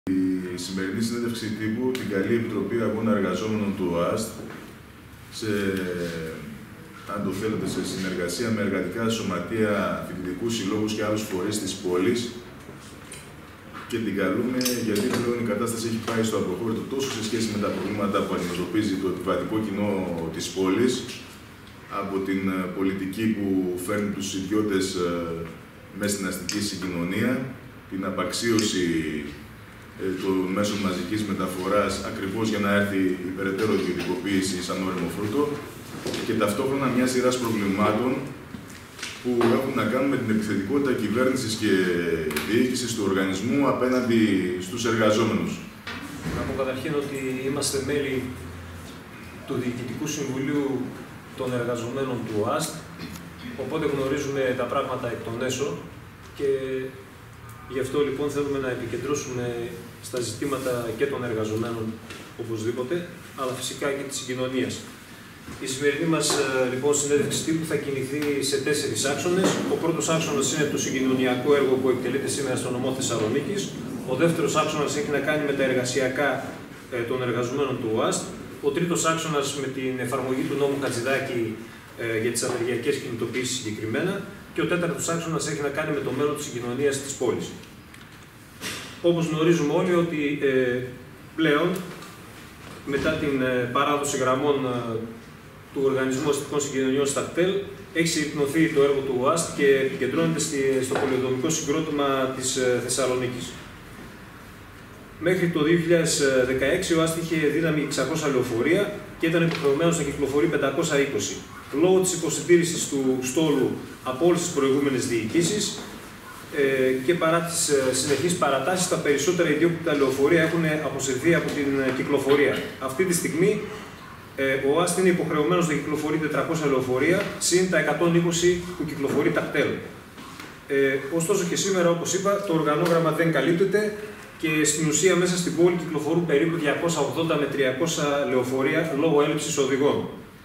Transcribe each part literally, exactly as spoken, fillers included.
Η σημερινή συνέντευξη τύπου την καλεί η Επιτροπή Αγώνα Εργαζόμενων του ΟΑΣΤ, σε, αν το θέλετε, σε συνεργασία με εργατικά σωματεία, φοιτητικούς συλλόγους και άλλους φορείς της πόλης, και την καλούμε γιατί πλέον η κατάσταση έχει πάει στο απροχώρητο τόσο σε σχέση με τα προβλήματα που αντιμετωπίζει το επιβατικό κοινό της πόλης, από την πολιτική που φέρνει τους ιδιώτες μέσα στην αστική συγκοινωνία, την απαξίωση των μέσων μαζικής μεταφοράς ακριβώς για να έρθει η περαιτέρω ιδιωτικοποίηση σαν όριμο φρούτο, και ταυτόχρονα μια σειρά προβλημάτων που έχουν να κάνουν με την επιθετικότητα κυβέρνησης και διοίκησης του οργανισμού απέναντι στους εργαζόμενους. Να πω καταρχήν ότι είμαστε μέλη του Διοικητικού Συμβουλίου των Εργαζομένων του ΟΑΣΤ, οπότε γνωρίζουμε τα πράγματα εκ των έσω και γι' αυτό λοιπόν θέλουμε να επικεντρώσουμε στα ζητήματα και των εργαζομένων οπωσδήποτε, αλλά φυσικά και της συγκοινωνίας. Η σημερινή μας λοιπόν συνέντευξη τύπου θα κινηθεί σε τέσσερις άξονες. Ο πρώτος άξονας είναι το συγκοινωνιακό έργο που εκτελείται σήμερα στο νομό Θεσσαλονίκης. Ο δεύτερος άξονας έχει να κάνει με τα εργασιακά ε, των εργαζομένων του ΟΑΣΤ. Ο τρίτος άξονας με την εφαρμογή του νόμου Χατζηδάκη ε, για τις ανεργειακές κινητοποιήσεις συγκεκριμένα. Και ο τέταρτος άξονας έχει να κάνει με το μέλλον της συγκοινωνίας της πόλης. Όπως γνωρίζουμε όλοι ότι ε, πλέον, μετά την ε, παράδοση γραμμών ε, του Οργανισμού Αστικών Συγκοινωνιών στα ΚΤΕΛ, έχει συρρυκνωθεί το έργο του ΟΑΣΤ και επικεντρώνεται στη, στο πολεοδομικό συγκρότημα της ε, Θεσσαλονίκης. Μέχρι το δύο χιλιάδες δεκαέξι ο ΟΑΣΤ είχε δύναμη εξακόσια λεωφορεία και ήταν υποχρεωμένος να κυκλοφορεί πεντακόσια είκοσι. Λόγω της υποσυντήρησης του στόλου από όλες τις προηγούμενες διοικήσεις ε, και παρά τις ε, συνεχείς παρατάσεις, τα περισσότερα ιδιόκτητα λεωφορεία έχουν αποσυρθεί από την ε, κυκλοφορία. Αυτή τη στιγμή ε, ο ΟΑΣΤ είναι υποχρεωμένος να κυκλοφορεί τετρακόσια λεωφορεία, συν τα εκατόν είκοσι που κυκλοφορεί τα ΚΤΕΛ. Ε, ωστόσο και σήμερα, όπως είπα, το οργανόγραμμα δεν καλύπτεται και στην ουσία μέσα στην πόλη κυκλοφορούν περίπου διακόσια ογδόντα με τριακόσια λεωφορεία λόγω έλλειψης οδηγών.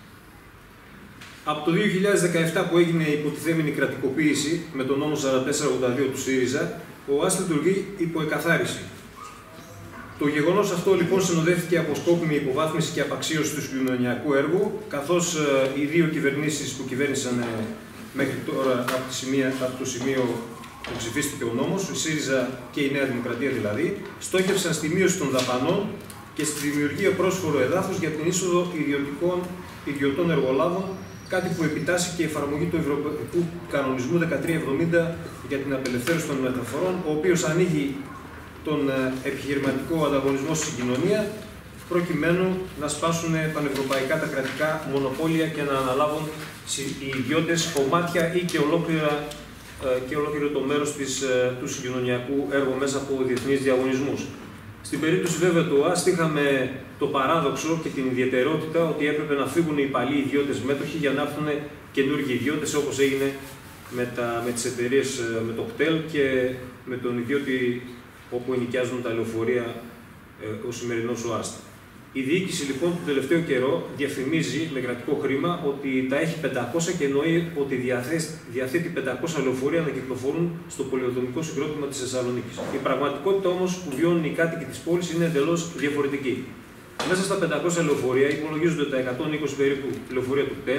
Από το δύο χιλιάδες δεκαεπτά που έγινε η υποτιθέμενη κρατικοποίηση με τον νόμο σαράντα τέσσερα ογδόντα δύο του ΣΥΡΙΖΑ, ο ΟΑΣΤ λειτουργεί υπό εκαθάριση. Το γεγονός αυτό λοιπόν συνοδεύτηκε από σκόπιμη υποβάθμιση και απαξίωση του συγκοινωνιακού έργου, καθώς ε, οι δύο κυβερνήσεις που κυβέρνησαν ε, μέχρι τώρα από, τη σημεία, από το σημείο που ψηφίστηκε ο νόμος, η ΣΥΡΙΖΑ και η Νέα Δημοκρατία δηλαδή, στόχευσαν στη μείωση των δαπανών και στη δημιουργία πρόσφορου εδάφους για την είσοδο ιδιωτικών, ιδιωτών εργολάβων, κάτι που επιτάσσει και η εφαρμογή του Ευρωπαϊκού Κανονισμού δεκατρία εβδομήντα για την απελευθέρωση των μεταφορών, ο οποίος ανοίγει τον επιχειρηματικό ανταγωνισμό στη συγκοινωνία, προκειμένου να σπάσουν πανευρωπαϊκά τα κρατικά μονοπόλια και να αναλάβουν οι ιδιώτες κομμάτια ή και, ολόκληρα, και ολόκληρο το μέρος της, του συγκοινωνιακού έργου μέσα από διεθνείς διαγωνισμούς. Στην περίπτωση βέβαια του ΟΑΣΤ είχαμε το παράδοξο και την ιδιαιτερότητα ότι έπρεπε να φύγουν οι παλιοί ιδιώτες μέτοχοι για να έρθουν καινούργιοι ιδιώτες, όπως έγινε με, τα, με τις εταιρείες, με το ΚΤΕΛ και με τον ιδιώτη όπου ενοικιάζουν τα λεωφορεία ε, ο σημερινός ΟΑΣΤ. Η διοίκηση λοιπόν τον τελευταίο καιρό διαφημίζει με κρατικό χρήμα ότι τα έχει πεντακόσια και εννοεί ότι διαθέτει, διαθέτει πεντακόσια λεωφορεία να κυκλοφορούν στο πολεοδομικό συγκρότημα της Θεσσαλονίκης. Η πραγματικότητα όμως που βιώνουν οι κάτοικοι της πόλης είναι εντελώς διαφορετική. Μέσα στα πεντακόσια λεωφορεία υπολογίζονται τα εκατόν είκοσι περίπου λεωφορεία του ΚΤΕΛ,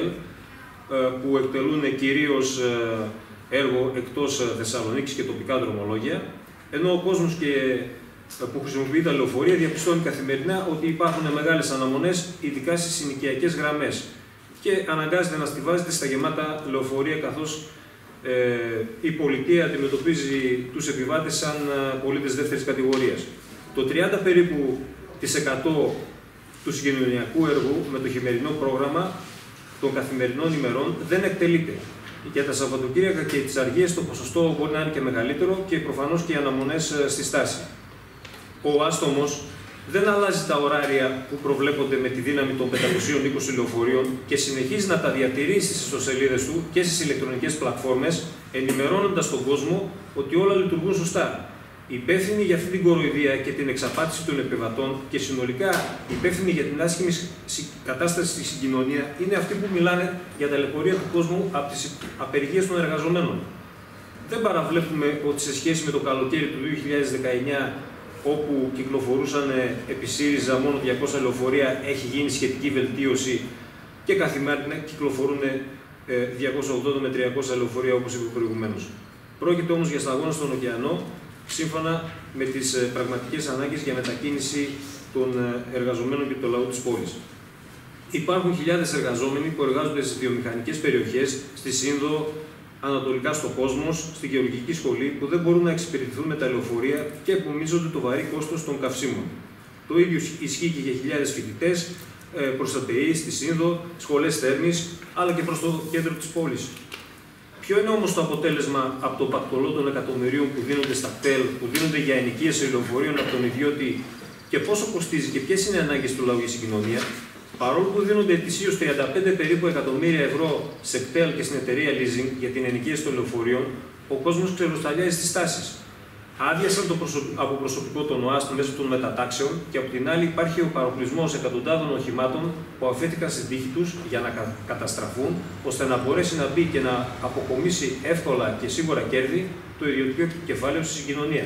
που εκτελούν κυρίως έργο εκτός Θεσσαλονίκης και τοπικά δρομολόγια, ενώ ο κόσμος και που χρησιμοποιεί τα λεωφορεία διαπιστώνει καθημερινά ότι υπάρχουν μεγάλες αναμονές, ειδικά στις συνοικιακές γραμμές, και αναγκάζεται να στιβάζεται στα γεμάτα λεωφορεία, καθώς ε, η πολιτεία αντιμετωπίζει τους επιβάτες σαν πολίτες δεύτερης κατηγορίας. Το τριάντα περίπου της εκατό του συγκοινωνιακού έργου με το χειμερινό πρόγραμμα των καθημερινών ημερών δεν εκτελείται. Για τα Σαββατοκύριακα και τις αργίες το ποσοστό μπορεί να είναι και μεγαλύτερο και προφανώς και οι αναμονές στη στάση. Ο ΟΑΣΤ όμως δεν αλλάζει τα ωράρια που προβλέπονται με τη δύναμη των πεντακοσίων είκοσι λεωφορείων και συνεχίζει να τα διατηρεί στις ιστοσελίδες του και στις ηλεκτρονικές πλατφόρμες, ενημερώνοντας τον κόσμο ότι όλα λειτουργούν σωστά. Υπεύθυνοι για αυτή την κοροϊδία και την εξαπάτηση των επιβατών και συνολικά υπεύθυνοι για την άσχημη κατάσταση στη συγκοινωνία είναι αυτοί που μιλάνε για τα ταλαιπωρία του κόσμου από τις απεργίες των εργαζομένων. Δεν παραβλέπουμε ότι σε σχέση με το καλοκαίρι του δύο χιλιάδες δεκαεννιά όπου κυκλοφορούσαν επί ΣΥΡΙΖΑ μόνο διακόσια λεωφορεία, έχει γίνει σχετική βελτίωση και καθημερινά κυκλοφορούν διακόσια ογδόντα με τριακόσια λεωφορεία, όπως είπα προηγουμένως. Πρόκειται όμως για σταγόνα στον ωκεανό, σύμφωνα με τις πραγματικές ανάγκες για μετακίνηση των εργαζομένων και του λαού της πόλης. Υπάρχουν χιλιάδες εργαζόμενοι που εργάζονται στις βιομηχανικές περιοχές, στη Σύνδο, ανατολικά στο Κόσμος, στη Γεωργική Σχολή, που δεν μπορούν να εξυπηρετηθούν με τα λεωφορεία και επομίζονται το βαρύ κόστος των καυσίμων. Το ίδιο ισχύει και για χιλιάδες φοιτητές προς τα ΤΕΗ, στη Σύνδο, σχολές θέρμης, αλλά και προς το κέντρο της πόλης. Ποιο είναι όμως το αποτέλεσμα από το πακτολό των εκατομμυρίων που δίνονται στα κτέλ, που δίνονται για ενοικίαση λεωφορείων από τον ιδιώτη, και πόσο κοστίζει και ποιες είναι οι ανάγκες του λαού για συγκοινωνία? Παρόλο που δίνονται ετησίως τριάντα πέντε περίπου εκατομμύρια ευρώ σε κτέλ και στην εταιρεία leasing για την ενοικίαση των λεωφορείων, ο κόσμος ξεροσταλιάζει στις τάσεις. Άδειασαν το προσω... από προσωπικό των ΟΑΣΤ μέσω των μετατάξεων και από την άλλη υπάρχει ο παροπλισμός εκατοντάδων οχημάτων που αφέθηκαν στην τύχη τους για να κα... καταστραφούν, ώστε να μπορέσει να μπει και να αποκομίσει εύκολα και σίγουρα κέρδη το ιδιωτικό κεφάλαιο στη συγκοινωνία.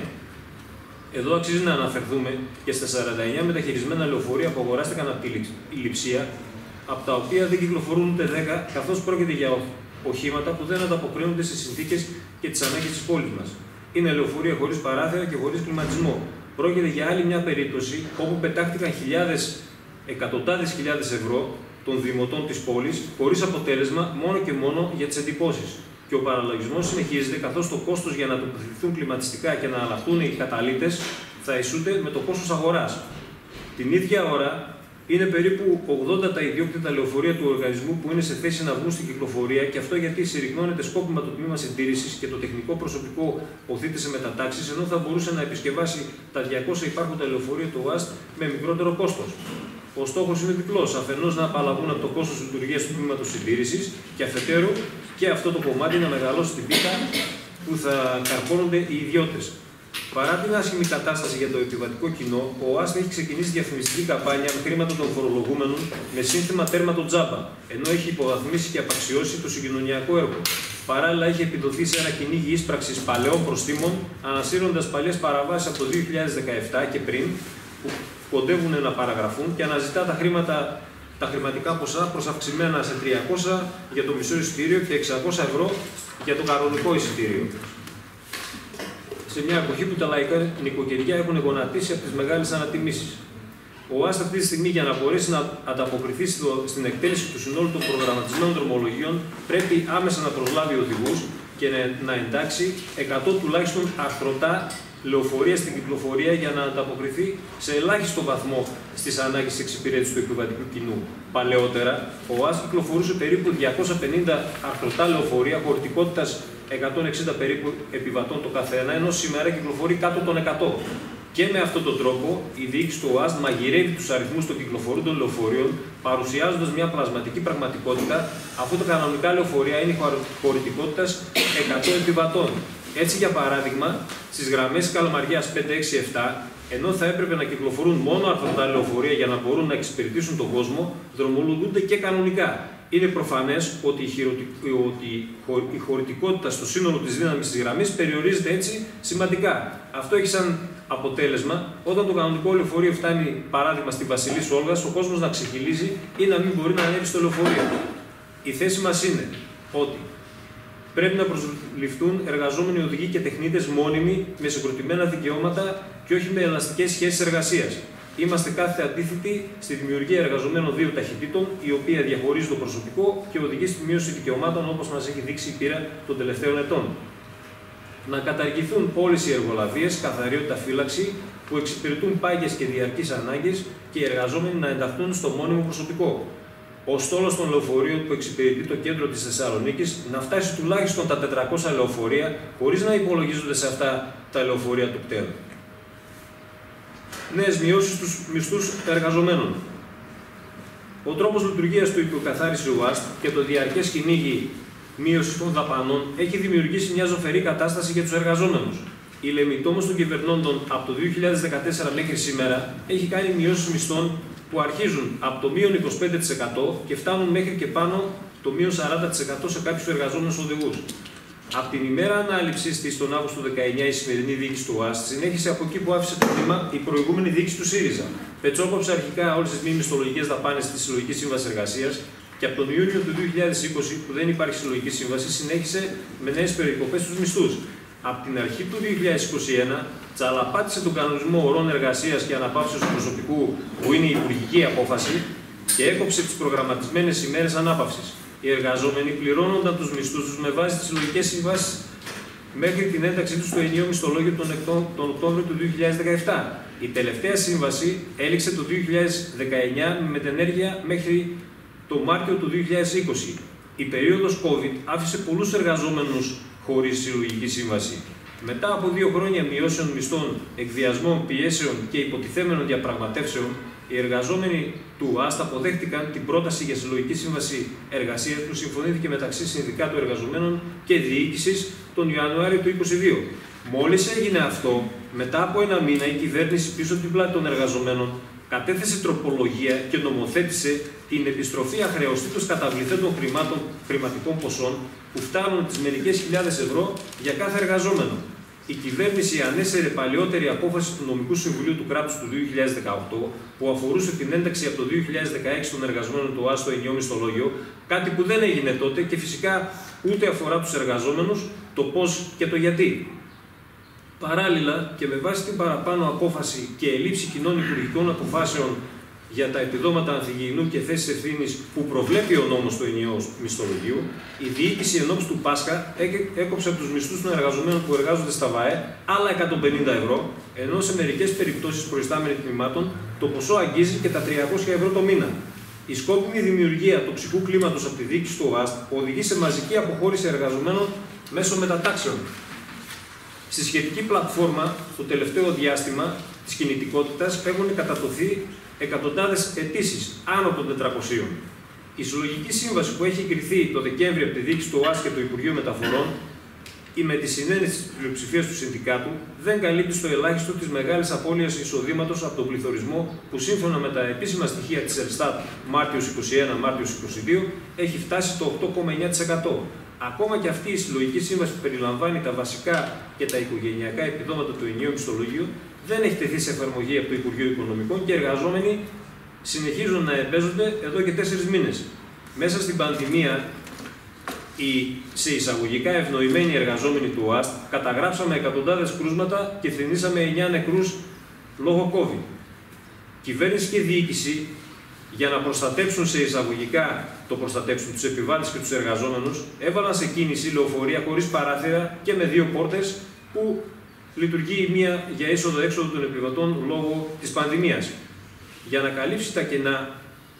Εδώ αξίζει να αναφερθούμε και στα σαράντα εννέα μεταχειρισμένα λεωφορεία που αγοράστηκαν από τη Λειψία, από τα οποία δεν κυκλοφορούν ούτε δέκα, καθώς πρόκειται για οχήματα που δεν ανταποκρίνονται στις συνθήκες και τις ανάγκες της πόλης μας. Είναι λεωφορεία χωρίς παράθυρα και χωρίς κλιματισμό. Πρόκειται για άλλη μια περίπτωση όπου πετάχτηκαν χιλιάδες, εκατοντάδες χιλιάδες ευρώ των δημοτών της πόλης, χωρίς αποτέλεσμα, μόνο και μόνο για τις εντυπώσεις. Και ο παραλλαγισμός συνεχίζεται, καθώς το κόστος για να τοποθετηθούν κλιματιστικά και να αλλάχτούν οι καταλύτες θα ισούται με το κόστος αγοράς. Την ίδια ώρα, είναι περίπου ογδόντα τα ιδιόκτητα λεωφορεία του οργανισμού που είναι σε θέση να βγουν στην κυκλοφορία, και αυτό γιατί συρρυκνώνεται σκόπιμα το τμήμα συντήρησης και το τεχνικό προσωπικό οθείται σε μετατάξεις, ενώ θα μπορούσε να επισκευάσει τα διακόσια υπάρχοντα λεωφορεία του ΟΑΣΤ με μικρότερο κόστος. Ο στόχος είναι διπλός. Αφενός να απαλλαγούν από το κόστος λειτουργίας του τμήματος συντήρησης και αφετέρου και αυτό το κομμάτι να μεγαλώσει την πίτα που θα καρπώνονται οι ιδιώτες. Παρά την άσχημη κατάσταση για το επιβατικό κοινό, ο ΟΑΣΤ έχει ξεκινήσει διαφημιστική καμπάνια με χρήματα των φορολογούμενων με σύνθημα τέρμα το τζάμπα, ενώ έχει υποβαθμίσει και απαξιώσει το συγκοινωνιακό έργο. Παράλληλα, έχει επιδοθεί σε ένα κυνήγι ίσπραξης παλαιών προστίμων, ανασύροντας παλιές παραβάσεις από το δύο χιλιάδες δεκαεπτά και πριν, που κοντεύουν να παραγραφούν, και αναζητά τα χρήματα. Τα χρηματικά ποσά προσαυξημένα σε τριακόσια για το μισό εισιτήριο και εξακόσια ευρώ για το κανονικό εισιτήριο. Σε μια εποχή που τα λαϊκά νοικοκυριά έχουν γονατίσει από τις μεγάλες ανατιμήσεις. Ο ΟΑΣΤ αυτή τη στιγμή, για να μπορέσει να ανταποκριθεί στην εκτέλεση του συνόλου των προγραμματισμένων δρομολογίων, πρέπει άμεσα να προσλάβει οδηγούς και να εντάξει εκατό τουλάχιστον αρθρωτά λεωφορεία στην κυκλοφορία για να ανταποκριθεί σε ελάχιστο βαθμό στις ανάγκες εξυπηρέτησης του επιβατικού κοινού. Παλαιότερα, ο ΟΑΣΤ κυκλοφορούσε περίπου διακόσια πενήντα αρθρωτά λεωφορεία χωρητικότητας εκατόν εξήντα περίπου επιβατών το καθένα, ενώ σήμερα κυκλοφορεί κάτω των εκατό. Και με αυτόν τον τρόπο, η διοίκηση του ΟΑΣΤ μαγειρεύει τους αριθμούς των κυκλοφορούντων λεωφορείων, παρουσιάζοντας μια πλασματική πραγματικότητα, αφού τα κανονικά λεωφορεία είναι χωρητικότητας εκατό επιβατών. Έτσι, για παράδειγμα, στις γραμμές Καλαμαριάς πέντε, έξι, επτά, ενώ θα έπρεπε να κυκλοφορούν μόνο αρθρωτά λεωφορεία για να μπορούν να εξυπηρετήσουν τον κόσμο, δρομολογούνται και κανονικά. Είναι προφανές ότι η, χειροτι... ότι η χωρητικότητα στο σύνολο της δύναμης της γραμμής περιορίζεται έτσι σημαντικά. Αυτό έχει σαν αποτέλεσμα, όταν το κανονικό λεωφορείο φτάνει, παράδειγμα, στην Βασιλής Όλγας, ο κόσμος να ξεχυλίζει ή να μην μπορεί να ανέβει στο λεωφορείο. Η θέση μας είναι ότι πρέπει να προσληφθούν εργαζόμενοι οδηγοί και τεχνίτες μόνιμοι με συγκροτημένα δικαιώματα και όχι με ελαστικές σχέσεις εργασίας. Είμαστε κάθετα αντίθετοι στη δημιουργία εργαζομένων δύο ταχυτήτων, η οποία διαχωρίζει το προσωπικό και οδηγεί στη μείωση δικαιωμάτων, όπως μας έχει δείξει η πείρα των τελευταίων ετών. Να καταργηθούν όλες οι εργολαβίες, καθαριότητα, φύλαξη, που εξυπηρετούν πάγιες και διαρκείς ανάγκες, και οι εργαζόμενοι να ενταχθούν στο μόνιμο προσωπικό. Ο στόλος των λεωφορείων που εξυπηρετεί το κέντρο της Θεσσαλονίκης να φτάσει τουλάχιστον τα τετρακόσια λεωφορεία, χωρίς να υπολογίζονται σε αυτά τα λεωφορεία του κτέλ. Νέες μειώσεις στους μισθούς εργαζομένων. Ο τρόπος λειτουργίας του υποκαθάριση ΟΑΣΤ και το διαρκές κυνήγι μείωσης των δαπανών έχει δημιουργήσει μια ζωφερή κατάσταση για τους εργαζόμενους. Η λεμιτόμος των κυβερνώντων από το δύο χιλιάδες δεκατέσσερα μέχρι σήμερα έχει κάνει μειώσεις μισθών που αρχίζουν από το μείον είκοσι πέντε τοις εκατό και φτάνουν μέχρι και πάνω το μείον σαράντα τοις εκατό σε κάποιους εργαζόμενους οδηγούς. Από την ημέρα ανάληψης της τον Αύγουστο του δεκαεννιά, η σημερινή διοίκηση του ΟΑΣΤ συνέχισε από εκεί που άφησε το βήμα η προηγούμενη διοίκηση του ΣΥΡΙΖΑ. Πετσόκοψε αρχικά όλες τις μη μισθολογικές δαπάνες της Συλλογικής Σύμβασης Εργασίας και από τον Ιούνιο του δύο χιλιάδες είκοσι, που δεν υπάρχει συλλογική σύμβαση, συνέχισε με νέες περικοπές στους μισθούς. Από την αρχή του δύο χιλιάδες είκοσι ένα, τσαλαπάτησε τον κανονισμό ωρών εργασίας και αναπαύσεως του προσωπικού, που είναι η υπουργική απόφαση, και έκοψε τις προγραμματισμένες ημέρες ανάπαυσης. Οι εργαζόμενοι πληρώνονταν τους μισθούς τους με βάση τις συλλογικές συμβάσεις μέχρι την ένταξή τους στο ενιαίο μισθολόγιο τον, τον Οκτώβριο του δύο χιλιάδες δεκαεπτά. Η τελευταία σύμβαση έληξε το δύο χιλιάδες δεκαεννιά με μετενέργεια μέχρι το Μάρτιο του δύο χιλιάδες είκοσι. Η περίοδος COVID άφησε πολλούς εργαζόμενους χωρίς συλλογική σύμβαση. Μετά από δύο χρόνια μειώσεων μισθών, εκβιασμών, πιέσεων και υποτιθέμενων διαπραγματεύσεων, οι εργαζόμενοι του ΟΑΣΤ αποδέχτηκαν την πρόταση για συλλογική σύμβαση εργασίας που συμφωνήθηκε μεταξύ Συνδικάτου Εργαζομένων και Διοίκησης τον Ιανουάριο του δύο χιλιάδες είκοσι δύο. Μόλις έγινε αυτό, μετά από ένα μήνα, η κυβέρνηση πίσω από την πλάτη των εργαζομένων κατέθεσε τροπολογία και νομοθέτησε την επιστροφή αχρεωστήτως καταβληθέντων χρημάτων, χρηματικών ποσών που φτάνουν τις μερικές χιλιάδες ευρώ για κάθε εργαζόμενο. Η κυβέρνηση ανέσαιρε παλαιότερη απόφαση του Νομικού Συμβουλίου του Κράτους του δύο χιλιάδες δεκαοκτώ, που αφορούσε την ένταξη από το δύο χιλιάδες δεκαέξι των εργαζομένων του ΟΑΣΤ στο ενιαίο μισθολόγιο, κάτι που δεν έγινε τότε και φυσικά ούτε αφορά τους εργαζόμενους, το πώς και το γιατί. Παράλληλα, και με βάση την παραπάνω απόφαση και ελλείψη κοινών υπουργικών αποφάσεων για τα επιδόματα ανθυγιεινού και θέσεις ευθύνης που προβλέπει ο νόμος του ενιαίου μισθολογίου, η διοίκηση ενόψει του Πάσχα έκοψε από τους μισθούς των εργαζομένων που εργάζονται στα ΒΑΕ άλλα εκατόν πενήντα ευρώ, ενώ σε μερικές περιπτώσεις προϊστάμενοι τμήματων το ποσό αγγίζει και τα τριακόσια ευρώ το μήνα. Η σκόπιμη δημιουργία τοξικού κλίματος από τη διοίκηση του ΟΑΣΤ οδηγεί σε μαζική αποχώρηση εργαζομένων μέσω μετατάξεων. Στη σχετική πλατφόρμα, το τελευταίο διάστημα της κινητικότητας έχουν κατατοθεί εκατοντάδες αιτήσεις, άνω των τετρακοσίων. Η συλλογική σύμβαση που έχει εγκριθεί το Δεκέμβριο από τη διοίκηση του ΟΑΣΤ και το Υπουργείο Μεταφορών ή με τη συνένεση της πλειοψηφίας του Συνδικάτου δεν καλύπτει στο ελάχιστο της μεγάλης απώλειας εισοδήματος από τον πληθωρισμό που σύμφωνα με τα επίσημα στοιχεία της Ελστάτ Μάρτιος είκοσι ένα Μάρτιος είκοσι δύο έχει φτάσει το οκτώ κόμμα εννιά τοις εκατό. Ακόμα και αυτή η συλλογική σύμβαση που περιλαμβάνει τα βασικά και τα οικογενειακά επιδόματα του ενιαίου μισθολογίου δεν έχει τεθεί σε εφαρμογή από το Υπουργείο Οικονομικών και οι εργαζόμενοι συνεχίζουν να εμπέζονται εδώ και τέσσερις μήνες. Μέσα στην πανδημία, οι σε εισαγωγικά ευνοημένοι εργαζόμενοι του ΟΑΣΤ καταγράψαμε εκατοντάδες κρούσματα και θρηνήσαμε εννιά νεκρούς λόγω COVID. Κυβέρνηση και διοίκηση, για να προστατέψουν σε εισαγωγικά το προστατέψουν τους επιβάτες και τους εργαζόμενους, έβαλαν σε κίνηση λεωφορεία χωρίς παράθυρα και με δύο πόρτες που λειτουργεί η μία για είσοδο-έξοδο των επιβατών λόγω της πανδημίας. Για να καλύψει τα κενά,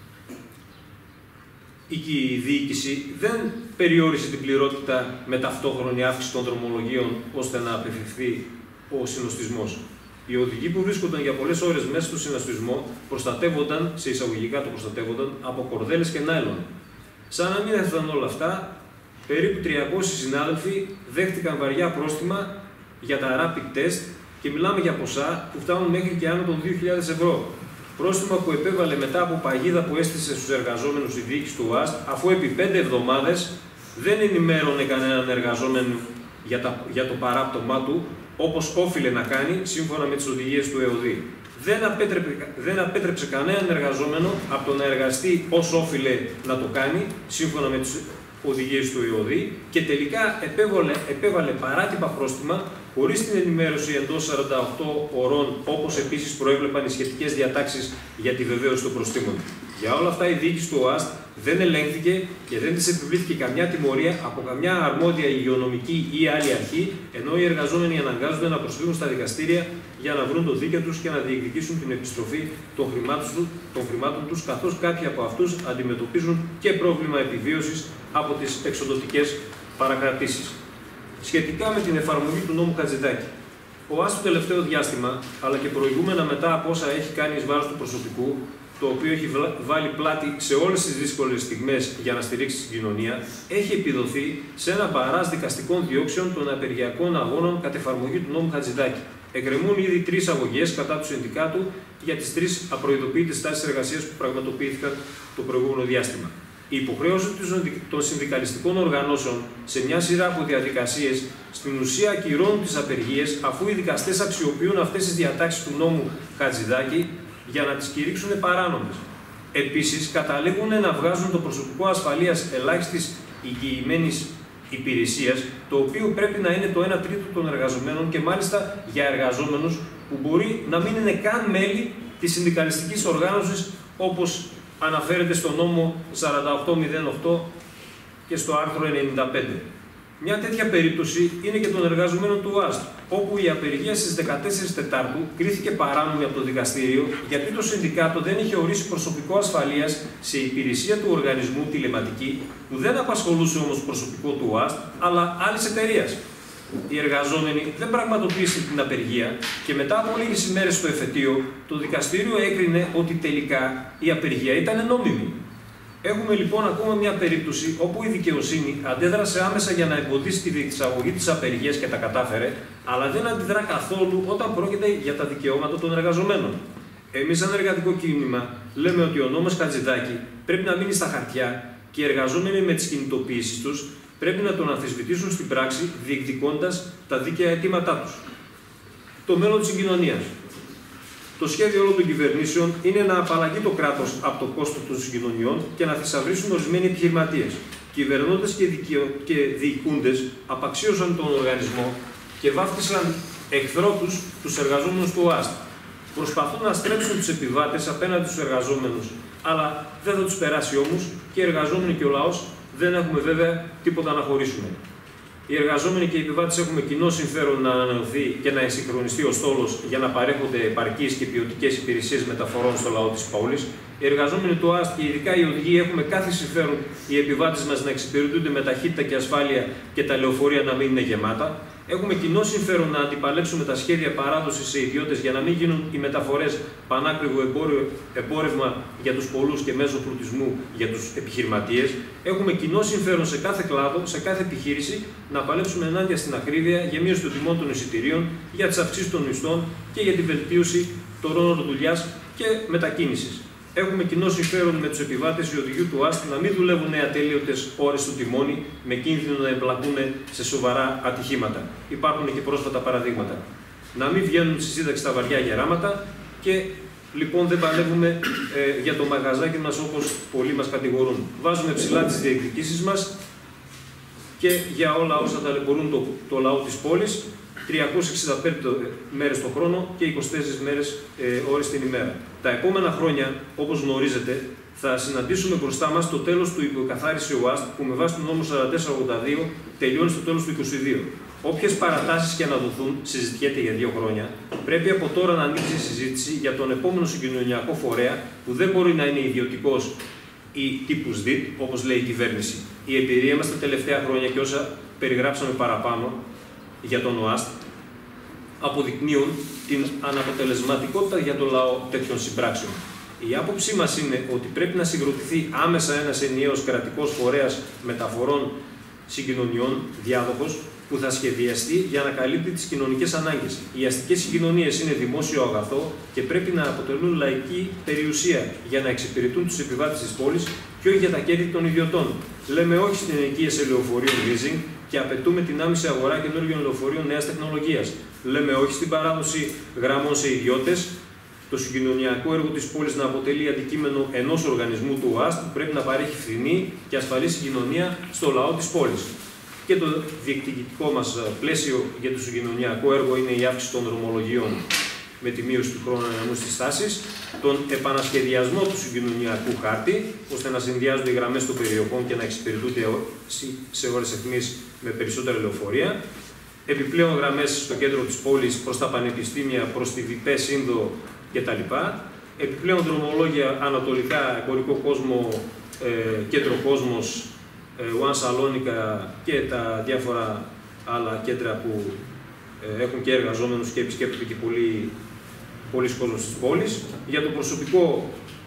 η διοίκηση δεν περιόρισε την πληρότητα με ταυτόχρονη αύξηση των δρομολογίων ώστε να απεφευθεί ο συνοστισμός. Οι οδηγοί που βρίσκονταν για πολλές ώρες μέσα στο συναστισμό προστατεύονταν, σε εισαγωγικά το προστατεύονταν, από κορδέλες και νάιλον. Σαν να μην έφταναν όλα αυτά, περίπου τριακόσιοι συνάδελφοι δέχτηκαν βαριά πρόστιμα για τα rapid test και μιλάμε για ποσά που φτάνουν μέχρι και άνω των δύο χιλιάδες ευρώ. Πρόστιμα που επέβαλε μετά από παγίδα που έστησε στους εργαζόμενους η διοίκηση του ΟΑΣΤ, αφού επί πέντε εβδομάδες δεν ενημέρωνε κανέναν εργαζόμενο για, τα, για το παράπτωμά του, όπως όφιλε να κάνει σύμφωνα με τις οδηγίες του ΕΟΔΗ. Δεν απέτρεψε, δεν απέτρεψε κανέναν εργαζόμενο από το να εργαστεί ως όφιλε να το κάνει σύμφωνα με τις οδηγίες του ΕΟΔΗ και τελικά επέβαλε, επέβαλε παράτυπα πρόστιμα χωρίς την ενημέρωση εντός σαράντα οκτώ ωρών, όπως επίσης προέβλεπαν οι σχετικές διατάξεις για τη βεβαίωση των προστίμων. Για όλα αυτά η διοίκηση του ΟΑΣΤ δεν ελέγχθηκε και δεν της επιβλήθηκε καμιά τιμωρία από καμιά αρμόδια υγειονομική ή άλλη αρχή, ενώ οι εργαζόμενοι αναγκάζονται να προσφύγουν στα δικαστήρια για να βρουν το δίκαιο τους και να διεκδικήσουν την επιστροφή των χρημάτων, των χρημάτων τους, καθώς κάποιοι από αυτούς αντιμετωπίζουν και πρόβλημα επιβίωσης από τις εξοδοτικές παρακρατήσεις. Σχετικά με την εφαρμογή του νόμου Χατζηδάκη, ο ΟΑΣΤ το τελευταίο διάστημα, αλλά και προηγούμενα μετά από όσα έχει κάνει εις βάρος του προσωπικού, το οποίο έχει βάλει πλάτη σε όλες τις δύσκολες στιγμές για να στηρίξει την κοινωνία, έχει επιδοθεί σε ένα μπαράζ δικαστικών διώξεων των απεργιακών αγώνων κατ' εφαρμογή του νόμου Χατζηδάκη. Εκκρεμούν ήδη τρεις αγωγές κατά του Συνδικάτου για τις τρεις απροειδοποιητές τάσεις εργασίας που πραγματοποιήθηκαν το προηγούμενο διάστημα. Η υποχρέωση των συνδικαλιστικών οργανώσεων σε μια σειρά από διαδικασίες στην ουσία ακυρώνουν τις απεργίες, αφού οι δικαστές αξιοποιούν αυτές τις διατάξεις του νόμου Χατζηδάκη για να τις κηρύξουν παράνομες. Επίσης, καταλήγουν να βγάζουν το προσωπικό ασφαλείας ελάχιστης εγγυημένης υπηρεσίας, το οποίο πρέπει να είναι το ένα τρίτο των εργαζομένων και μάλιστα για εργαζόμενους που μπορεί να μην είναι καν μέλη της συνδικαλιστικής οργάνωσης, όπως αναφέρεται στο νόμο σαράντα οκτώ μηδέν οκτώ και στο άρθρο ενενήντα πέντε. Μια τέτοια περίπτωση είναι και των εργαζομένων του ΟΑΣΤ, όπου η απεργία στις δεκατέσσερις Τετάρτου κρίθηκε παράνομη από το δικαστήριο, γιατί το Συνδικάτο δεν είχε ορίσει προσωπικό ασφαλείας σε υπηρεσία του οργανισμού τηλεματική, που δεν απασχολούσε όμως προσωπικό του ΟΑΣΤ, αλλά άλλης εταιρείας. Οι εργαζόμενοι δεν πραγματοποίησαν την απεργία και μετά από λίγες ημέρες στο εφετείο, το δικαστήριο έκρινε ότι τελικά η απεργία ήταν νόμιμη. Έχουμε λοιπόν ακόμα μια περίπτωση όπου η δικαιοσύνη αντέδρασε άμεσα για να εμποδίσει τη διεξαγωγή της απεργίας και τα κατάφερε, αλλά δεν αντιδρά καθόλου όταν πρόκειται για τα δικαιώματα των εργαζομένων. Εμείς, σαν εργατικό κίνημα, λέμε ότι ο νόμος Χατζηδάκη πρέπει να μείνει στα χαρτιά και οι εργαζόμενοι με τις κινητοποιήσεις τους πρέπει να τον αμφισβητήσουν στην πράξη, διεκδικώντας τα δίκαια αιτήματά τους. Το μέλλον της συγκοινωνίας. Το σχέδιο όλων των κυβερνήσεων είναι να απαλλαγεί το κράτος από το κόστος των συγκοινωνιών και να θησαυρίσουν ορισμένοι επιχειρηματίες. Κυβερνώντες και, δικαιο... και διοικούντες απαξίωσαν τον οργανισμό και βάφτισαν εχθρό τους τους εργαζόμενους του ΟΑΣΤ. Προσπαθούν να στρέψουν τους επιβάτες απέναντι στους εργαζόμενους, αλλά δεν θα τους περάσει όμως και οι εργαζόμενοι και ο λαός δεν έχουμε βέβαια τίποτα να χωρίσουμε. Οι εργαζόμενοι και οι επιβάτες έχουμε κοινό συμφέρον να ανανεωθεί και να εξυγχρονιστεί ο στόλος για να παρέχονται επαρκείς και ποιοτικές υπηρεσίες μεταφορών στο λαό της πόλης. Οι εργαζόμενοι του ΟΑΣΤ και ειδικά οι οδηγοί έχουμε κάθε συμφέρον οι επιβάτες μας να εξυπηρετούνται με ταχύτητα και ασφάλεια και τα λεωφορεία να μην είναι γεμάτα. Έχουμε κοινό συμφέρον να αντιπαλέψουμε τα σχέδια παράδοσης σε ιδιώτες για να μην γίνουν οι μεταφορές πανάκριβο εμπόρευμα για τους πολλούς και μέσω πλουτισμού για τους επιχειρηματίες. Έχουμε κοινό συμφέρον σε κάθε κλάδο, σε κάθε επιχείρηση, να παλέψουμε ενάντια στην ακρίβεια για μείωση των τιμών των εισιτηρίων, για τις αυξήσεις των μισθών και για την βελτίωση των όρων δουλειάς και μετακίνησης. Έχουμε κοινό συμφέρον με τους επιβάτες οι οδηγοί του ΟΑΣΤ να μην δουλεύουν ατελείωτες ώρες στο τιμόνι με κίνδυνο να εμπλακούν σε σοβαρά ατυχήματα. Υπάρχουν και πρόσφατα παραδείγματα. Να μην βγαίνουν στη σύνταξη τα βαριά γεράματα και λοιπόν δεν παλεύουμε ε, για το μαγαζάκι μας όπως πολλοί μας κατηγορούν. Βάζουμε ψηλά τις διεκδικήσεις μας και για όλα όσα ταλαιπωρούν το, το λαό της πόλης, τριακόσιες εξήντα πέντε μέρες το χρόνο και είκοσι τέσσερις μέρες ε, ώρες την ημέρα. Τα επόμενα χρόνια, όπως γνωρίζετε, θα συναντήσουμε μπροστά μας το τέλος του υποκαθάριση ΟΑΣΤ που με βάση τον νόμο σαράντα τέσσερα ογδόντα δύο τελειώνει στο τέλος του είκοσι δύο. Όποιες παρατάσεις και αναδοθούν, συζητιέται για δύο χρόνια, πρέπει από τώρα να ανοίξει η συζήτηση για τον επόμενο συγκοινωνιακό φορέα που δεν μπορεί να είναι ιδιωτικός ή τύπους ΔΙΤ, όπως λέει η κυβέρνηση. Η εμπειρία μας τα τελευταία χρόνια και όσα περιγράψαμε παραπάνω για τον ΟΑΣΤ αποδεικνύουν την αναποτελεσματικότητα για τον λαό τέτοιων συμπράξεων. Η άποψή μας είναι ότι πρέπει να συγκροτηθεί άμεσα ένας ενιαίος κρατικός φορέας μεταφορών συγκοινωνιών, διάδοχος, που θα σχεδιαστεί για να καλύπτει τις κοινωνικές ανάγκες. Οι αστικές συγκοινωνίες είναι δημόσιο αγαθό και πρέπει να αποτελούν λαϊκή περιουσία για να εξυπηρετούν τους επιβάτες της πόλης και όχι για τα κέρδη των ιδιωτών. Λέμε όχι στην ενοικίαση λεωφορείων leasing και απαιτούμε την άμεση αγορά καινούργιων λεωφορείων νέας τεχνολογίας. Λέμε όχι στην παράδοση γραμμών σε ιδιώτες. Το συγκοινωνιακό έργο της πόλης να αποτελεί αντικείμενο ενός οργανισμού του ΟΑΣΤ που πρέπει να παρέχει φθηνή και ασφαλή συγκοινωνία στο λαό της πόλης. Και το διεκδικητικό μας πλαίσιο για το συγκοινωνιακό έργο είναι η αύξηση των δρομολογίων με τη μείωση του χρόνου αναμονής στις στάσεις, τον επανασχεδιασμό του συγκοινωνιακού χάρτη, ώστε να συνδυάζονται οι γραμμές των περιοχών και να εξυπηρετούνται σε ώρες αιχμής με περισσότερα λεωφορεία, επιπλέον γραμμές στο κέντρο της πόλης προς τα πανεπιστήμια, προς τη ΒΙΠΕ, Σύνδο κτλ. Επιπλέον δρομολόγια ανατολικά, εμπορικό κόσμο, ε, κέντρο κόσμος, One Salonica και τα διάφορα άλλα κέντρα που ε, έχουν και εργαζόμενους και επισκέπτονται και πολλοί, πολλοί κόσμος της πόλης. Για το προσωπικό,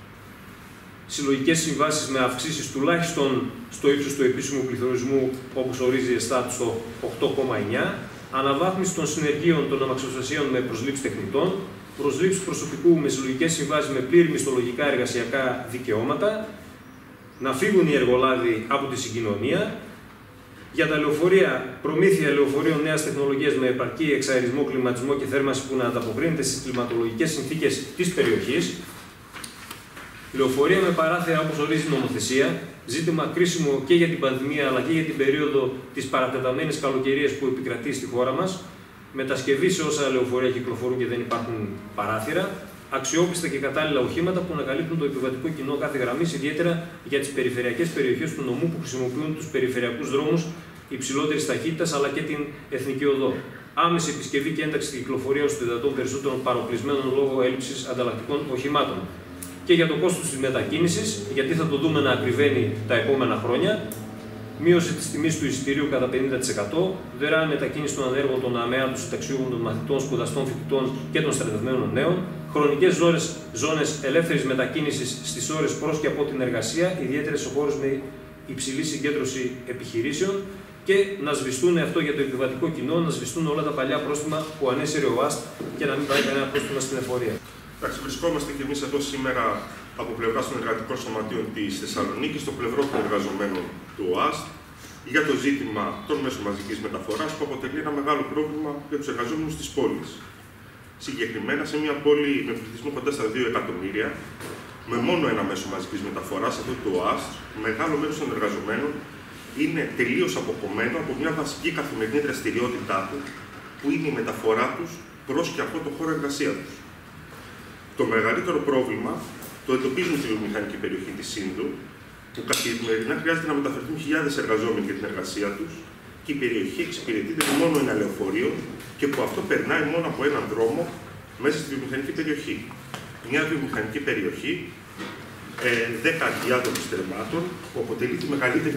συλλογικές συμβάσεις με αυξήσεις τουλάχιστον στο ύψος του επίσημου πληθωρισμού, όπως ορίζει η ΕΣΤΑΤ στο οκτώ κόμμα εννιά, αναβάθμιση των συνεργείων των αμαξοστασίων με προσλήψεις τεχνητών, προσλήψεις προσωπικού με συλλογικές συμβάσεις με πλήρη μισθολογικά εργασιακά δικαιώματα, να φύγουν οι εργολάβοι από τη συγκοινωνία. Για τα λεωφορεία, προμήθεια λεωφορείων νέας τεχνολογίας με επαρκή εξαερισμό, κλιματισμό και θέρμανση που να ανταποκρίνεται στις κλιματολογικές συνθήκες της περιοχής. Λεωφορεία με παράθυρα όπως ορίζει η νομοθεσία, ζήτημα κρίσιμο και για την πανδημία αλλά και για την περίοδο της παρατεταμένης καλοκαιρίας που επικρατεί στη χώρα μας. Μετασκευή σε όσα λεωφορεία κυκλοφορούν και δεν υπάρχουν παράθυρα. Αξιόπιστα και κατάλληλα οχήματα που ανακαλύπτουν το επιβατικό κοινό κάθε γραμμή, ιδιαίτερα για τις περιφερειακές περιοχές του νομού που χρησιμοποιούν τους περιφερειακούς δρόμους υψηλότερης ταχύτητας αλλά και την εθνική οδό. Άμεση επισκευή και ένταξη στην κυκλοφορία όσο το δυνατόν περισσότερων παροπλισμένων λόγω έλλειψης ανταλλακτικών οχημάτων. Και για το κόστος της μετακίνησης, γιατί θα το δούμε να ακριβένει τα επόμενα χρόνια. Μείωση της τιμής του εισιτηρίου κατά πενήντα τοις εκατό, δωρεάν μετακίνηση των ανέργων, των ΑΜΕΑ, των συνταξιούχων, των μαθητών, σπουδαστών, φοιτητών και των στρατευμένων νέων. Χρονικές ζώνες ελεύθερης μετακίνησης στις ώρες προς και από την εργασία, ιδιαίτερα σε χώρες με υψηλή συγκέντρωση επιχειρήσεων. Και να σβηστούν αυτό για το επιβατικό κοινό, να σβηστούν όλα τα παλιά πρόστιμα που ανέσυρε ο ΟΑΣΤ και να μην πάει κανένα πρόστιμα στην εφορία. Εντάξει, βρισκόμαστε και εμείς εδώ σήμερα από πλευρά των εργατικών σωματείων της Θεσσαλονίκης, στο πλευρό των εργαζομένων του ΟΑΣΤ, για το ζήτημα των μέσων μαζικής μεταφοράς που αποτελεί ένα μεγάλο πρόβλημα για τους εργαζόμενους της πόλης. Συγκεκριμένα σε μια πόλη με πληθυσμό κοντά στα δύο εκατομμύρια, με μόνο ένα μέσο μαζικής μεταφοράς, αυτό το ΟΑΣΤ, μεγάλο μέρος των εργαζομένων είναι τελείως αποκομμένο από μια βασική καθημερινή δραστηριότητά του, που είναι η μεταφορά τους προς και από το χώρο εργασίας τους. Το μεγαλύτερο πρόβλημα το εντοπίζουν στη βιομηχανική περιοχή της Σύνδου, που καθημερινά χρειάζεται να μεταφερθούν χιλιάδες εργαζόμενοι για την εργασία τους και η περιοχή εξυπηρετείται με μόνο ένα λεωφορείο και που αυτό περνάει μόνο από έναν δρόμο μέσα στη βιομηχανική περιοχή. Μια βιομηχανική περιοχή ε, δέκα διάδρομους τερμάτων που αποτελεί τη μεγαλύτερη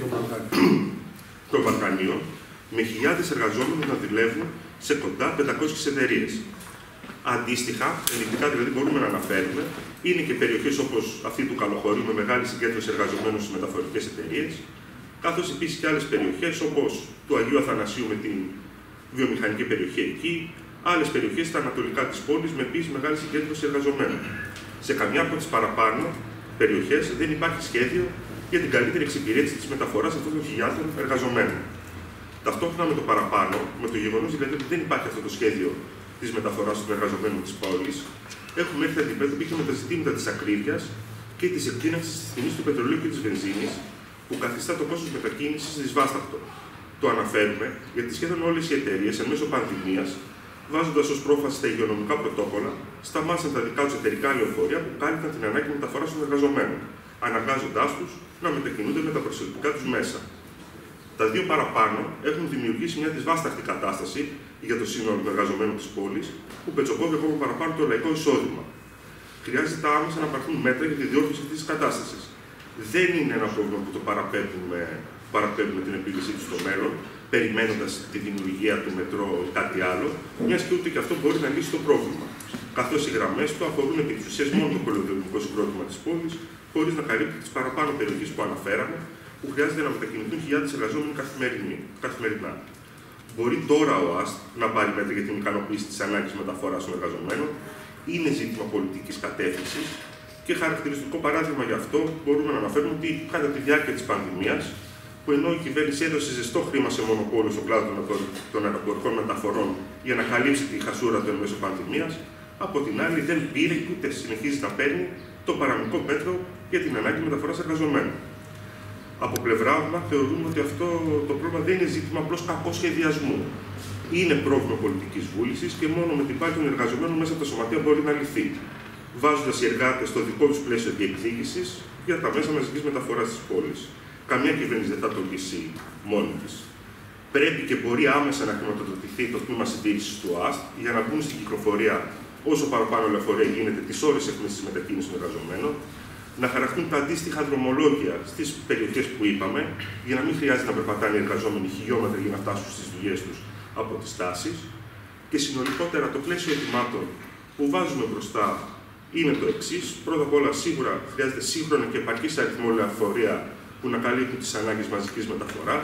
των Βαλκανίων, με χιλιάδες εργαζόμενους να δουλεύουν σε κοντά πεντακόσιες εταιρείες. Αντίστοιχα, ενδεικτικά δηλαδή μπορούμε να αναφέρουμε, είναι και περιοχές όπως αυτή του Καλοχωρίου με μεγάλη συγκέντρωση εργαζομένων στις μεταφορικές εταιρείες, καθώς επίσης και άλλες περιοχές όπως του Αγίου Αθανασίου με την βιομηχανική περιοχή εκεί, άλλες περιοχές στα ανατολικά της πόλης με επίσης μεγάλη συγκέντρωση εργαζομένων. Σε καμιά από τις παραπάνω περιοχές δεν υπάρχει σχέδιο για την καλύτερη εξυπηρέτηση της μεταφοράς αυτών των χιλιάδων εργαζομένων. Ταυτόχρονα με το παραπάνω, με το γεγονός δηλαδή ότι δεν υπάρχει αυτό το σχέδιο της μεταφοράς των εργαζομένων της πόλης, έχουμε έρθει αντιμέτωποι και με τα ζητήματα της ακρίβειας και της εκτείναξης της τιμής του πετρελαίου και της βενζίνης, που καθιστά το κόστος μετακίνησης δυσβάσταχτο. Το αναφέρουμε γιατί σχεδόν όλες οι εταιρείες εν μέσω πανδημίας, βάζοντας ως πρόφαση τα υγειονομικά πρωτόκολλα, σταμάτησαν τα δικά τους εταιρικά λεωφορεία που κάλυπταν την ανάγκη μεταφοράς των εργαζομένων, αναγκάζοντάς τους να μετακινούνται με τα προσωπικά τους μέσα. Τα δύο παραπάνω έχουν δημιουργήσει μια δυσβάσταχτη κατάσταση για το σύνολο των εργαζομένων της πόλης, που πετσοκόβει ακόμα παραπάνω το λαϊκό εισόδημα. Χρειάζεται άμεσα να πάρθουν μέτρα για τη διόρθωση αυτής της κατάστασης. Δεν είναι ένα πρόβλημα που το παραπέμπουμε, παραπέμπουμε την επίλυσή του στο μέλλον, περιμένοντας τη δημιουργία του μετρό ή κάτι άλλο, μιας και ούτε και αυτό μπορεί να λύσει το πρόβλημα. Καθώς οι γραμμές του αφορούν επί της ουσίας μόνο το πολυοδομικό συγκρότημα της πόλης, χωρίς να καλύπτει τις παραπάνω περιοχές που αναφέραμε, που χρειάζεται να μετακινηθούν χιλιάδες εργαζόμενοι καθημερινά. Μπορεί τώρα ο ΟΑΣΤ να πάρει μέτρα για την ικανοποίηση της ανάγκης μεταφοράς των εργαζομένων, είναι ζήτημα πολιτικής κατεύθυνσης και χαρακτηριστικό παράδειγμα γι' αυτό μπορούμε να αναφέρουμε ότι κατά τη διάρκεια της πανδημίας, που ενώ η κυβέρνηση έδωσε ζεστό χρήμα σε μονοπόλιο στον κλάδο των αεροπορικών μεταφορών για να καλύψει τη χασούρα του εν μέσω πανδημίας, από την άλλη δεν πήρε και ούτε συνεχίζει να παίρνει το παραμικρό μέτρο για την ανάγκη μεταφοράς εργαζομένων. Από πλευρά μα θεωρούμε ότι αυτό το πρόβλημα δεν είναι ζήτημα απλώς κακού σχεδιασμού. Είναι πρόβλημα πολιτικής βούλησης και μόνο με την πάλη των εργαζομένων μέσα από τα σωματεία μπορεί να λυθεί, βάζοντας οι εργάτες στο δικό τους πλαίσιο διεκδίκησης για τα μέσα μαζικής μεταφοράς της πόλης. Καμία κυβέρνηση δεν θα το λύσει μόνη της. Πρέπει και μπορεί άμεσα να χρηματοδοτηθεί το τμήμα συντήρησης του ΟΑΣΤ για να μπουν στην κυκλοφορία όσο παραπάνω λεωφορεία γίνεται τις ώρες εχμής της μετακίνησης των εργαζομένων, να χαραχτούν τα αντίστοιχα δρομολόγια στις περιοχές που είπαμε, για να μην χρειάζεται να περπατάνε οι εργαζόμενοι χιλιόμετρα για να φτάσουν στις δουλειές τους από τις τάσεις. Και συνολικότερα το πλαίσιο ετοιμάτων που βάζουμε μπροστά είναι το εξής. Πρώτα απ' όλα, σίγουρα χρειάζεται σύγχρονο και επαρκή αριθμό λεωφορεία που να καλύπτουν τις ανάγκες μαζικής μεταφοράς,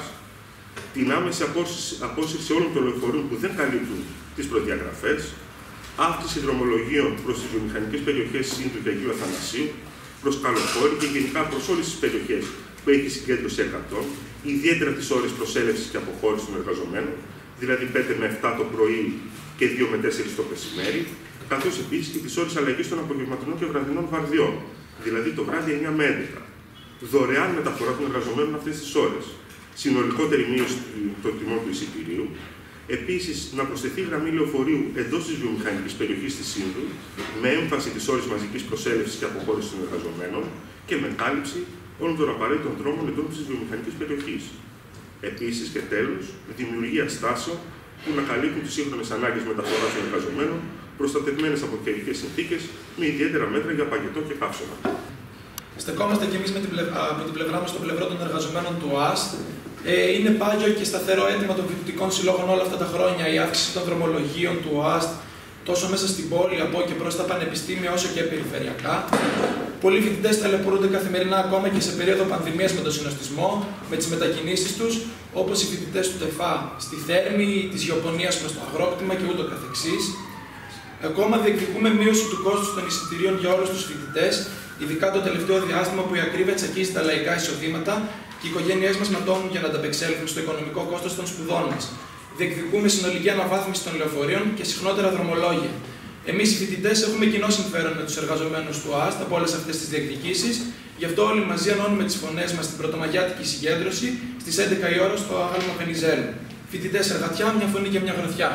την άμεση απόσυρση όλων των λεωφορείων που δεν καλύπτουν τις προδιαγραφές, αύξηση δρομολογίων προς τις βιομηχανικές περιοχές Σύνδου και Αγίου Αθανασίου, προς Καλοχώρη και γενικά προς όλες τις περιοχές που έχει συγκέντρωση εκατό, ιδιαίτερα τις ώρες προσέλευσης και αποχώρησης των εργαζομένων, δηλαδή πέντε με επτά το πρωί και δύο με τέσσερα το μεσημέρι, καθώς επίσης και τις ώρες αλλαγής των απογευματινών και βραδινών βαρδιών, δηλαδή το βράδυ εννιά με έντεκα. Δωρεάν μεταφορά των εργαζομένων αυτές τις ώρες. Συνολικότερη μείωση των τιμών του εισιτηρίου. Επίσης, να προσθεθεί γραμμή λεωφορείου εντός της βιομηχανικής περιοχής της Σύνδου, με έμφαση τις ώρες μαζικής προσέλευσης και αποχώρησης των εργαζομένων και με κάλυψη όλων των απαραίτητων δρόμων εντός της βιομηχανικής περιοχής. Επίσης και τέλος, δημιουργία στάσεων που να καλύπτουν τις σύγχρονες ανάγκες μεταφοράς των εργαζομένων, προστατευμένες από καιρικές συνθήκες, με ιδιαίτερα μέτρα για παγετό και καύσωνα. Στεκόμαστε και εμείς με την πλευρά, από την πλευρά μας στο πλευρό των εργαζομένων του ΟΑΣΤ. Ε, είναι πάγιο και σταθερό αίτημα των φοιτητικών συλλόγων όλα αυτά τα χρόνια η αύξηση των δρομολογίων του ΟΑΣΤ, τόσο μέσα στην πόλη, από και προς τα πανεπιστήμια, όσο και περιφερειακά. Πολλοί φοιτητές ταλαιπωρούνται καθημερινά ακόμα και σε περίοδο πανδημίας με τον συνοστισμό, με τις μετακινήσεις τους, όπως οι φοιτητές του ΤΕΦΑ στη Θέρμη, της Γεωπονίας προς το Αγρόκτημα και ούτω καθεξής. Ακόμα διεκδικούμε μείωση του κόστους των εισιτηρίων για όλους τους φοιτητές, ειδικά το τελευταίο διάστημα που η ακρίβεια τσακίζει τα λαϊκά εισοδήματα και οι οικογένειές μας ματώνουν για να ανταπεξέλθουν στο οικονομικό κόστος των σπουδών μας. Διεκδικούμε συνολική αναβάθμιση των λεωφορείων και συχνότερα δρομολόγια. Εμείς οι φοιτητές έχουμε κοινό συμφέρον με τους εργαζομένους του ΟΑΣΤ από όλες αυτές τις διεκδικήσεις, γι' αυτό όλοι μαζί ενώνουμε τις φωνές μας στην Πρωτομαγιάτικη συγκέντρωση στις έντεκα η ώρα στο Άγαλμα Βενιζέλου. Φοιτητές εργατιά, μια φωνή και μια γροθιά.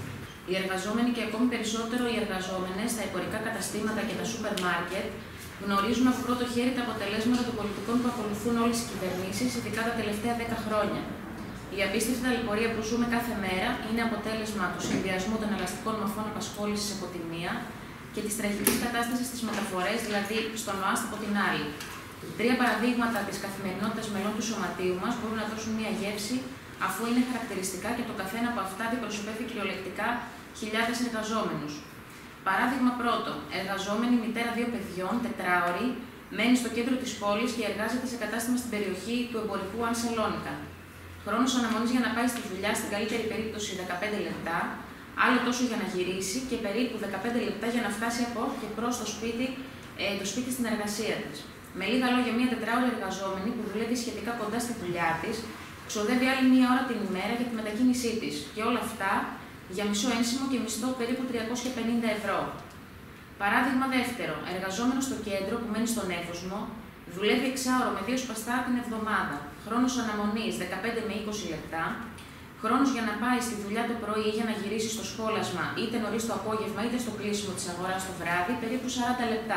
Οι εργαζόμενοι και ακόμη περισσότερο οι εργαζόμενες στα εμπορικά καταστήματα και τα σούπερ μάρκετ γνωρίζουν από πρώτο χέρι τα αποτελέσματα των πολιτικών που ακολουθούν όλες οι κυβερνήσεις, ειδικά τα τελευταία δέκα χρόνια. Η απίστευτη ταλαιπωρία που ζούμε κάθε μέρα είναι αποτέλεσμα του συνδυασμού των ελαστικών μορφών απασχόλησης από τη μία και της τραγικής κατάστασης στις μεταφορές, δηλαδή στον ΟΑΣΤ από την άλλη. Τρία παραδείγματα της καθημερινότητας μελών του σωματείου μας μπορούν να δώσουν μία γεύση, αφού είναι χαρακτηριστικά και το καθένα από αυτά αντιπροσωπεύει κυριολεκτικά χιλιάδες εργαζόμενους. Παράδειγμα πρώτο, εργαζόμενη μητέρα δύο παιδιών, τετράωρη, μένει στο κέντρο της πόλης και εργάζεται σε κατάστημα στην περιοχή του εμπορικού Αν Σαλόνικα. Χρόνος αναμονής για να πάει στη δουλειά, στην καλύτερη περίπτωση δεκαπέντε λεπτά, άλλο τόσο για να γυρίσει και περίπου δεκαπέντε λεπτά για να φτάσει από και προς το σπίτι, ε, το σπίτι στην εργασία της. Με λίγα λόγια, μια τετράωρη εργαζόμενη που δουλεύει σχετικά κοντά στη δουλειά της, ξοδεύει άλλη μία ώρα την ημέρα για τη μετακίνησή της. Και όλα αυτά για μισό ένσημο και μισθό περίπου τριακόσια πενήντα ευρώ. Παράδειγμα δεύτερο, εργαζόμενος στο κέντρο που μένει στον Εύωσμο, δουλεύει εξάωρο με δύο σπαστά την εβδομάδα. Χρόνος αναμονής δεκαπέντε με είκοσι λεπτά. Χρόνος για να πάει στη δουλειά το πρωί ή για να γυρίσει στο σχόλασμα, είτε νωρίς το απόγευμα είτε στο κλείσιμο της αγοράς το βράδυ, περίπου σαράντα λεπτά.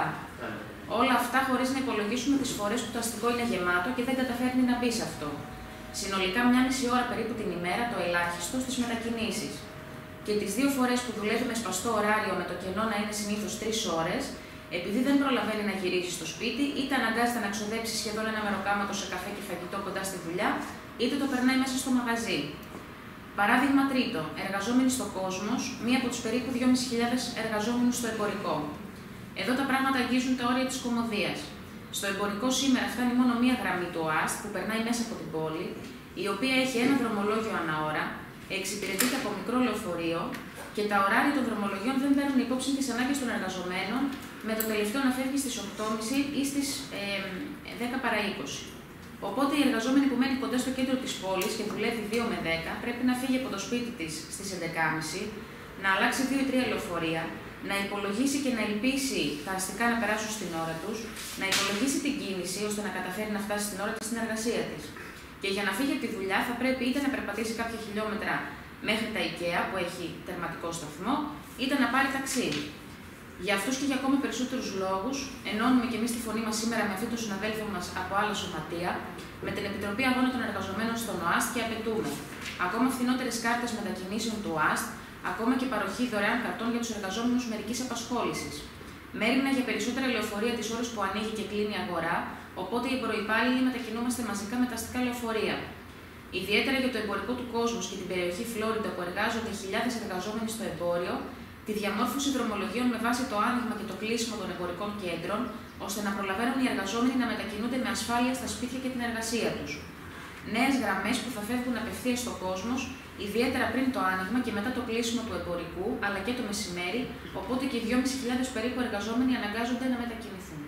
Όλα αυτά χωρίς να υπολογίσουμε τις φορές που το αστικό είναι γεμάτο και δεν καταφέρνει να μπει σε αυτό. Συνολικά μια μισή ώρα περίπου την ημέρα το ελάχιστο στις μετακινήσεις. Και τις δύο φορές που δουλεύει με σπαστό ωράριο με το κενό να είναι συνήθως τρεις ώρες, επειδή δεν προλαβαίνει να γυρίσει στο σπίτι, είτε αναγκάζεται να ξοδέψει σχεδόν ένα μεροκάματο σε καφέ και φαγητό κοντά στη δουλειά, είτε το περνάει μέσα στο μαγαζί. Παράδειγμα τρίτο, εργαζόμενοι στο Κόσμος, μία από τους περίπου δυόμισι χιλιάδες εργαζόμενους στο εμπορικό. Εδώ τα πράγματα αγγίζουν τα όρια της κωμωδίας. Στο εμπορικό σήμερα φτάνει μόνο μία γραμμή του ΟΑΣΤ που περνάει μέσα από την πόλη, η οποία έχει ένα δρομολόγιο ανά ώρα, εξυπηρετείται από μικρό λεωφορείο και τα ωράρια των δρομολογιών δεν παίρνουν υπόψη τις ανάγκες των εργαζομένων, με το τελευταίο να φεύγει στις οκτώ και μισή ή στις ε, δέκα παρά είκοσι. Οπότε η εργαζόμενη που μένει κοντά στο κέντρο της πόλης και δουλεύει δύο με δέκα πρέπει να φύγει από το σπίτι της στις έντεκα και μισή, να αλλάξει δύο ή τρία λεωφορεία, να υπολογίσει και να ελπίσει τα αστικά να περάσουν στην ώρα τους, να υπολογίσει την κίνηση ώστε να καταφέρει να φτάσει στην ώρα της στην εργασία της. Και για να φύγει από τη δουλειά θα πρέπει είτε να περπατήσει κάποια χιλιόμετρα μέχρι τα IKEA που έχει τερματικό σταθμό, είτε να πάρει ταξί. Για αυτούς και για ακόμα περισσότερους λόγους, ενώνουμε και εμείς τη φωνή μας σήμερα με αυτή των συναδέλφων μας από άλλα σωματεία, με την Επιτροπή Αγώνα των Εργαζομένων στον ΟΑΣΤ και απαιτούμε ακόμα φθηνότερες κάρτες μετακινήσεων του ΟΑΣΤ, ακόμα και παροχή δωρεάν καρτών για τους εργαζόμενους μερικής απασχόλησης. Μέριμνα για περισσότερα λεωφορεία τις ώρες που ανοίγει και κλείνει η αγορά, οπότε οι προϋπάλληλοι μετακινούμαστε μαζικά με τα αστικά λεωφορεία. Ιδιαίτερα για το εμπορικό του κόσμου και την περιοχή Φλόριντα που εργάζονται χιλιάδες εργαζόμενοι στο εμπόριο, τη διαμόρφωση δρομολογίων με βάση το άνοιγμα και το κλείσιμο των εμπορικών κέντρων, ώστε να προλαβαίνουν οι εργαζόμενοι να μετακινούνται με ασφάλεια στα σπίτια και την εργασία τους. Νέες γραμμές που θα φεύγουν απευθείας στο κόσμο, ιδιαίτερα πριν το άνοιγμα και μετά το κλείσιμο του εμπορικού, αλλά και το μεσημέρι, οπότε και οι δυόμισι χιλιάδες περίπου εργαζόμενοι αναγκάζονται να μετακινηθούν.